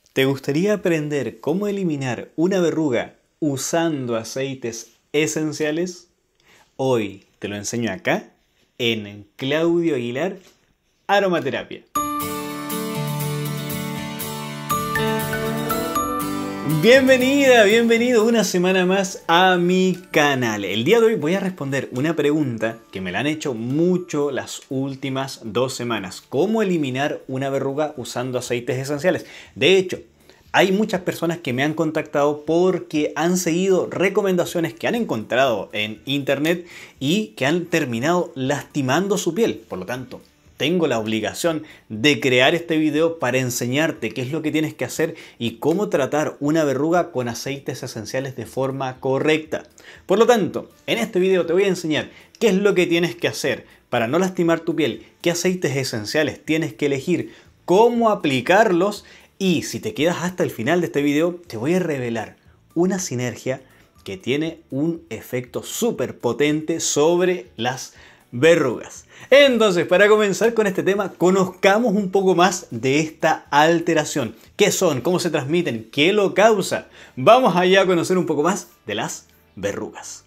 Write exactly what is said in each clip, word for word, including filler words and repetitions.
¿Te gustaría aprender cómo eliminar una verruga usando aceites esenciales? Hoy te lo enseño acá en Claudio Aguilar Aromaterapia. Bienvenida, bienvenido una semana más a mi canal. El día de hoy voy a responder una pregunta que me la han hecho mucho las últimas dos semanas. ¿Cómo eliminar una verruga usando aceites esenciales? De hecho, hay muchas personas que me han contactado porque han seguido recomendaciones que han encontrado en internet y que han terminado lastimando su piel. Por lo tanto, tengo la obligación de crear este video para enseñarte qué es lo que tienes que hacer y cómo tratar una verruga con aceites esenciales de forma correcta. Por lo tanto, en este video te voy a enseñar qué es lo que tienes que hacer para no lastimar tu piel, qué aceites esenciales tienes que elegir, cómo aplicarlos y si te quedas hasta el final de este video te voy a revelar una sinergia que tiene un efecto súper potente sobre las verrugas. Entonces, para comenzar con este tema, conozcamos un poco más de esta alteración. ¿Qué son? ¿Cómo se transmiten? ¿Qué lo causa? Vamos allá a conocer un poco más de las verrugas.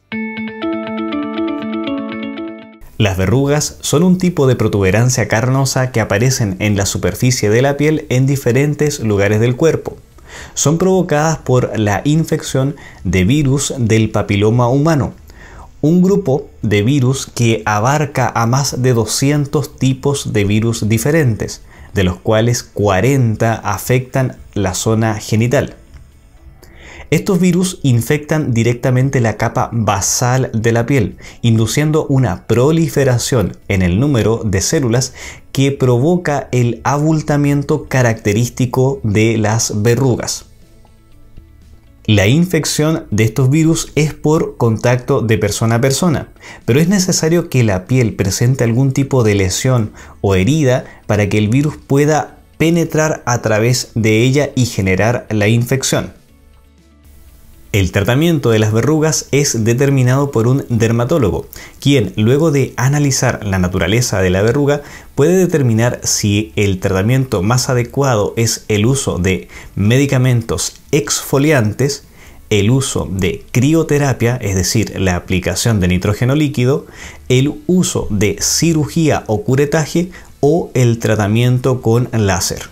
Las verrugas son un tipo de protuberancia carnosa que aparecen en la superficie de la piel en diferentes lugares del cuerpo. Son provocadas por la infección de virus del papiloma humano, un grupo de virus que abarca a más de doscientos tipos de virus diferentes, de los cuales cuarenta afectan la zona genital. Estos virus infectan directamente la capa basal de la piel, induciendo una proliferación en el número de células que provoca el abultamiento característico de las verrugas. La infección de estos virus es por contacto de persona a persona, pero es necesario que la piel presente algún tipo de lesión o herida para que el virus pueda penetrar a través de ella y generar la infección. El tratamiento de las verrugas es determinado por un dermatólogo, quien luego de analizar la naturaleza de la verruga puede determinar si el tratamiento más adecuado es el uso de medicamentos exfoliantes, el uso de crioterapia, es decir, la aplicación de nitrógeno líquido, el uso de cirugía o curetaje o el tratamiento con láser.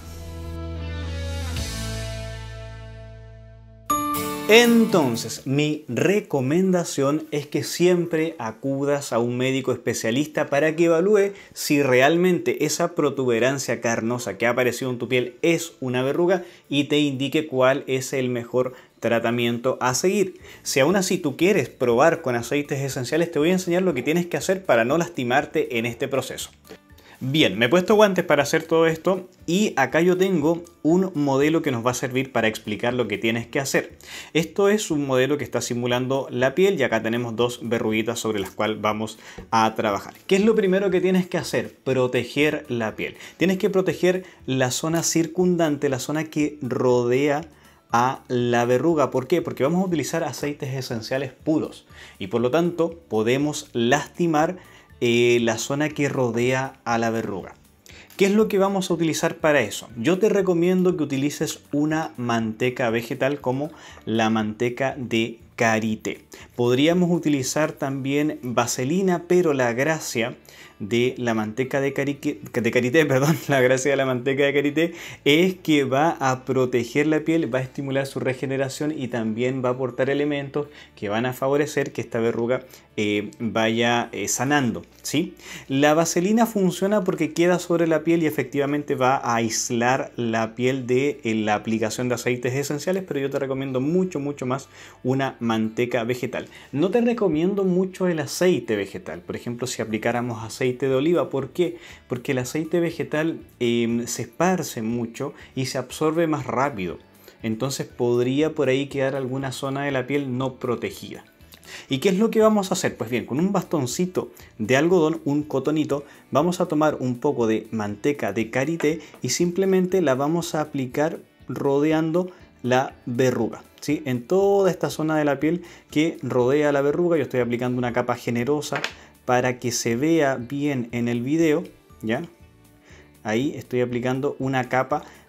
Entonces, mi recomendación es que siempre acudas a un médico especialista para que evalúe si realmente esa protuberancia carnosa que ha aparecido en tu piel es una verruga y te indique cuál es el mejor tratamiento a seguir. Si aún así tú quieres probar con aceites esenciales, te voy a enseñar lo que tienes que hacer para no lastimarte en este proceso. Bien, me he puesto guantes para hacer todo esto y acá yo tengo un modelo que nos va a servir para explicar lo que tienes que hacer. Esto es un modelo que está simulando la piel y acá tenemos dos verruguitas sobre las cuales vamos a trabajar. ¿Qué es lo primero que tienes que hacer? Proteger la piel. Tienes que proteger la zona circundante, la zona que rodea a la verruga. ¿Por qué? Porque vamos a utilizar aceites esenciales puros y por lo tanto podemos lastimar Eh, la zona que rodea a la verruga. ¿Qué es lo que vamos a utilizar para eso? Yo te recomiendo que utilices una manteca vegetal como la manteca de karité. Podríamos utilizar también vaselina, pero la gracia de la manteca de karité, de karité, perdón, la gracia de la manteca de karité es que va a proteger la piel, va a estimular su regeneración y también va a aportar elementos que van a favorecer que esta verruga eh, vaya eh, sanando, ¿sí? La vaselina funciona porque queda sobre la piel y efectivamente va a aislar la piel de eh, la aplicación de aceites esenciales, pero yo te recomiendo mucho, mucho más una manteca vegetal. No te recomiendo mucho el aceite vegetal. Por ejemplo, si aplicáramos aceite de oliva, ¿por qué? Porque el aceite vegetal eh, se esparce mucho y se absorbe más rápido. Entonces podría por ahí quedar alguna zona de la piel no protegida. ¿Y qué es lo que vamos a hacer? Pues bien, con un bastoncito de algodón, un cotonito, vamos a tomar un poco de manteca de karité y simplemente la vamos a aplicar rodeando la verruga, ¿sí? En toda esta zona de la piel que rodea la verruga. Yo estoy aplicando una capa generosa para que se vea bien en el video, ¿ya? Ahí estoy aplicando una capa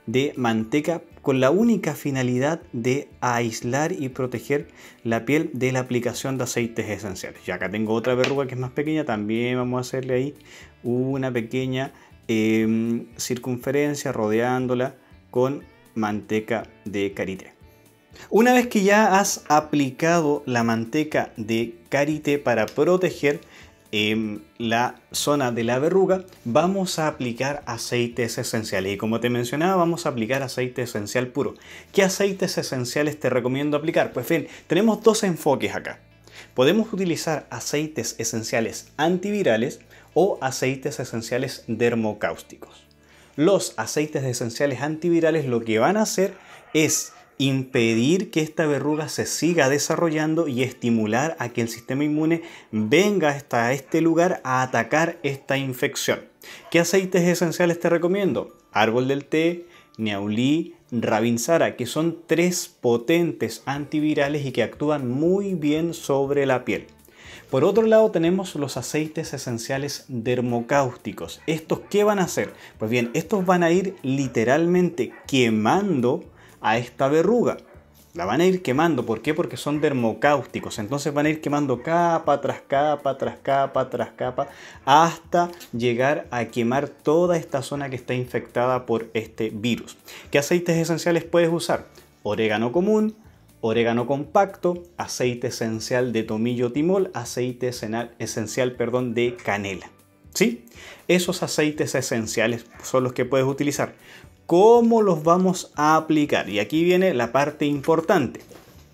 de manteca con la única finalidad de aislar y proteger la piel de la aplicación de aceites esenciales. Ya acá tengo otra verruga que es más pequeña, también vamos a hacerle ahí una pequeña eh, circunferencia rodeándola con manteca de karité. Una vez que ya has aplicado la manteca de karité para proteger eh, la zona de la verruga, vamos a aplicar aceites esenciales. Y como te mencionaba, vamos a aplicar aceite esencial puro. ¿Qué aceites esenciales te recomiendo aplicar? Pues bien, tenemos dos enfoques acá. Podemos utilizar aceites esenciales antivirales o aceites esenciales dermocáusticos. Los aceites esenciales antivirales lo que van a hacer es impedir que esta verruga se siga desarrollando y estimular a que el sistema inmune venga hasta este lugar a atacar esta infección. ¿Qué aceites esenciales te recomiendo? Árbol del té, Niaulí, Rabinsara, que son tres potentes antivirales y que actúan muy bien sobre la piel. Por otro lado tenemos los aceites esenciales dermocáusticos. ¿Estos qué van a hacer? Pues bien, estos van a ir literalmente quemando a esta verruga. La van a ir quemando. ¿Por qué? Porque son dermocáusticos. Entonces van a ir quemando capa tras capa, tras capa, tras capa, hasta llegar a quemar toda esta zona que está infectada por este virus. ¿Qué aceites esenciales puedes usar? Orégano común, orégano compacto, aceite esencial de tomillo timol, aceite esencial, perdón, de canela. ¿Sí? Esos aceites esenciales son los que puedes utilizar. ¿Cómo los vamos a aplicar? Y aquí viene la parte importante.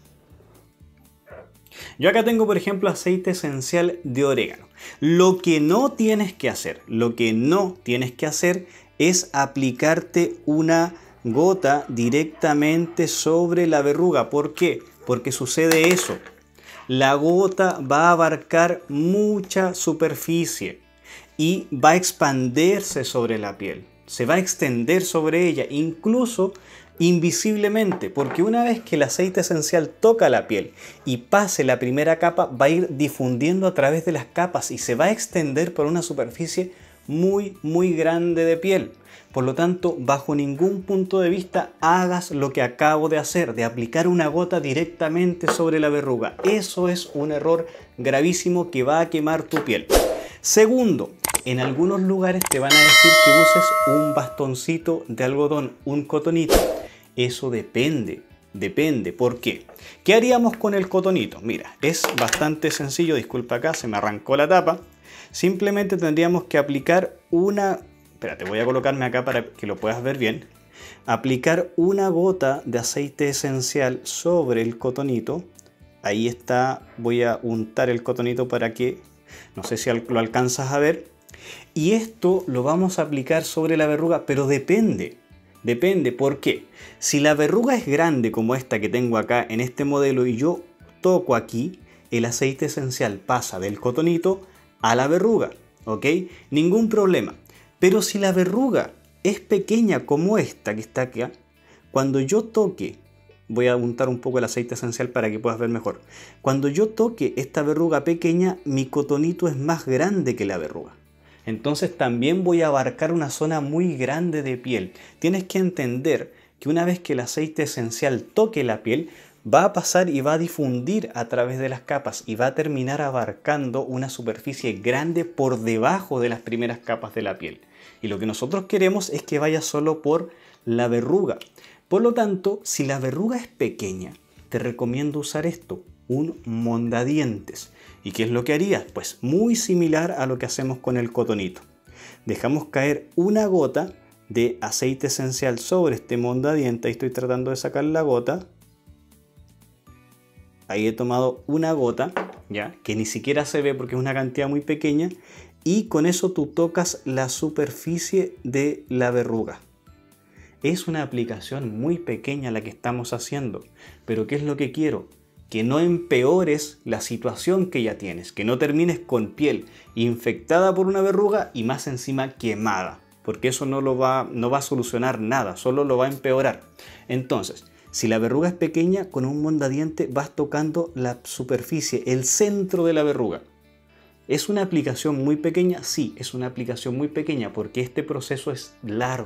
Yo acá tengo, por ejemplo, aceite esencial de orégano. Lo que no tienes que hacer, lo que no tienes que hacer es aplicarte una gota directamente sobre la verruga. ¿Por qué? Porque sucede eso. La gota va a abarcar mucha superficie y va a expandirse sobre la piel. Se va a extender sobre ella, incluso invisiblemente, porque una vez que el aceite esencial toca la piel y pase la primera capa, va a ir difundiendo a través de las capas y se va a extender por una superficie muy, muy grande de piel. Por lo tanto, bajo ningún punto de vista hagas lo que acabo de hacer, de aplicar una gota directamente sobre la verruga. Eso es un error gravísimo que va a quemar tu piel. Segundo, en algunos lugares te van a decir que uses un bastoncito de algodón, un cotonito. Eso depende, depende. ¿Por qué? ¿Qué haríamos con el cotonito? Mira, es bastante sencillo, disculpa acá, se me arrancó la tapa. Simplemente tendríamos que aplicar una... Espérate, voy a colocarme acá para que lo puedas ver bien. Aplicar una gota de aceite esencial sobre el cotonito. Ahí está, voy a untar el cotonito para que... No sé si lo alcanzas a ver. Y esto lo vamos a aplicar sobre la verruga, pero depende. Depende, ¿por qué? Si la verruga es grande como esta que tengo acá en este modelo y yo toco aquí, el aceite esencial pasa del cotonito a la verruga, ¿ok? Ningún problema. Pero si la verruga es pequeña como esta que está acá, cuando yo toque, voy a untar un poco el aceite esencial para que puedas ver mejor. Cuando yo toque esta verruga pequeña, mi cotonito es más grande que la verruga. Entonces también voy a abarcar una zona muy grande de piel. Tienes que entender que una vez que el aceite esencial toque la piel, va a pasar y va a difundir a través de las capas y va a terminar abarcando una superficie grande por debajo de las primeras capas de la piel. Y lo que nosotros queremos es que vaya solo por la verruga. Por lo tanto, si la verruga es pequeña, te recomiendo usar esto, un mondadientes. ¿Y qué es lo que harías? Pues muy similar a lo que hacemos con el cotonito. Dejamos caer una gota de aceite esencial sobre este mondadientes. Ahí estoy tratando de sacar la gota. Ahí he tomado una gota, ya, que ni siquiera se ve porque es una cantidad muy pequeña. Y con eso tú tocas la superficie de la verruga. Es una aplicación muy pequeña la que estamos haciendo. Pero ¿qué es lo que quiero? Que no empeores la situación que ya tienes, que no termines con piel infectada por una verruga y más encima quemada, porque eso no, lo va, no va a solucionar nada, solo lo va a empeorar. Entonces, si la verruga es pequeña, con un mondadiente vas tocando la superficie, el centro de la verruga. ¿Es una aplicación muy pequeña? Sí, es una aplicación muy pequeña porque este proceso es largo.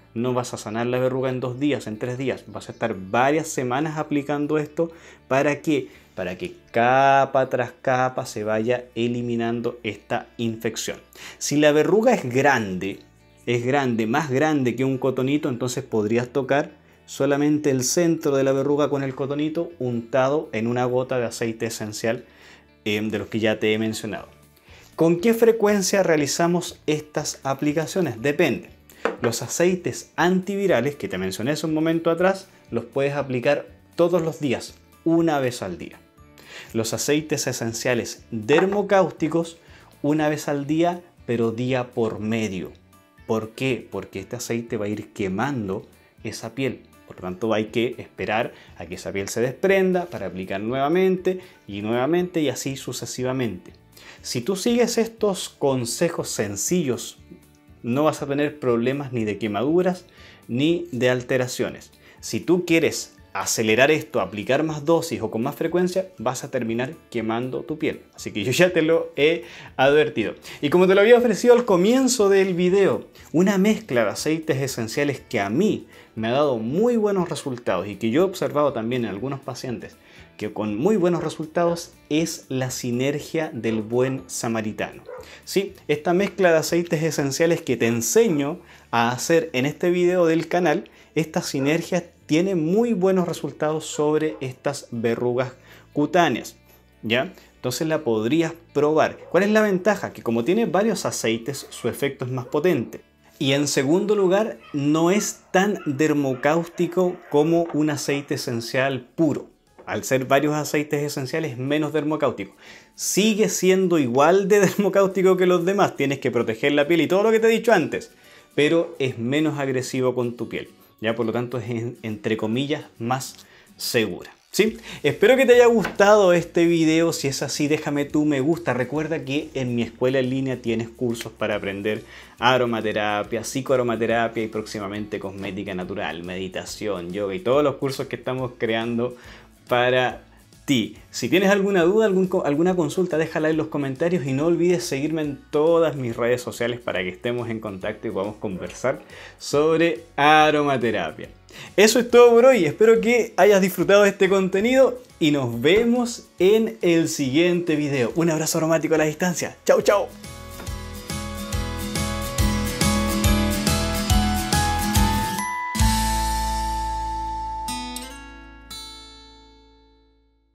no vas a sanar la verruga en dos días, en tres días. Vas a estar varias semanas aplicando esto. ¿Para qué? Para que capa tras capa se vaya eliminando esta infección. Si la verruga es grande, es grande, más grande que un cotonito, entonces podrías tocar solamente el centro de la verruga con el cotonito untado en una gota de aceite esencial eh, de los que ya te he mencionado. ¿Con qué frecuencia realizamos estas aplicaciones? Depende. Los aceites antivirales que te mencioné hace un momento atrás los puedes aplicar todos los días, una vez al día. Los aceites esenciales dermocáusticos una vez al día, pero día por medio. ¿Por qué? Porque este aceite va a ir quemando esa piel. Por lo tanto, hay que esperar a que esa piel se desprenda para aplicar nuevamente y nuevamente y así sucesivamente. Si tú sigues estos consejos sencillos, no vas a tener problemas ni de quemaduras ni de alteraciones. Si tú quieres acelerar esto, aplicar más dosis o con más frecuencia, vas a terminar quemando tu piel. Así que yo ya te lo he advertido. Y como te lo había ofrecido al comienzo del video, una mezcla de aceites esenciales que a mí me ha dado muy buenos resultados y que yo he observado también en algunos pacientes que con muy buenos resultados es la sinergia del buen samaritano. Sí, esta mezcla de aceites esenciales que te enseño a hacer en este video del canal, esta sinergia tiene muy buenos resultados sobre estas verrugas cutáneas, ¿ya? Entonces la podrías probar. ¿Cuál es la ventaja? Que como tiene varios aceites, su efecto es más potente. Y en segundo lugar, no es tan dermocáustico como un aceite esencial puro. Al ser varios aceites esenciales, es menos dermocáustico. Sigue siendo igual de dermocáustico que los demás. Tienes que proteger la piel y todo lo que te he dicho antes. Pero es menos agresivo con tu piel. Ya por lo tanto es, entre comillas, más segura. ¿Sí? Espero que te haya gustado este video. Si es así, déjame tu me gusta. Recuerda que en mi escuela en línea tienes cursos para aprender aromaterapia, psicoaromaterapia y próximamente cosmética natural, meditación, yoga y todos los cursos que estamos creando para ti. Si tienes alguna duda, algún, alguna consulta, déjala en los comentarios y no olvides seguirme en todas mis redes sociales para que estemos en contacto y podamos conversar sobre aromaterapia. Eso es todo por hoy, espero que hayas disfrutado de este contenido y nos vemos en el siguiente video. Un abrazo aromático a la distancia. Chao, chao.